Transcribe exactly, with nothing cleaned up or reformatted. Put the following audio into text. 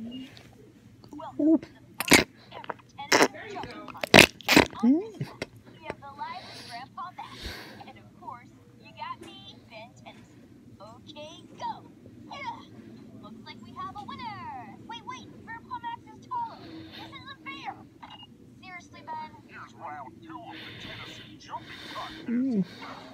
Welcome to the first ever tennis jumping contest. On this side, we have the lively Grandpa Max. And of course, you got me, Bentuition. Okay, go. Yeah. Looks like we have a winner. Wait, wait, Grandpa Max is taller. This isn't fair. Seriously, Ben? Here's round two of the tennis and jumping contest.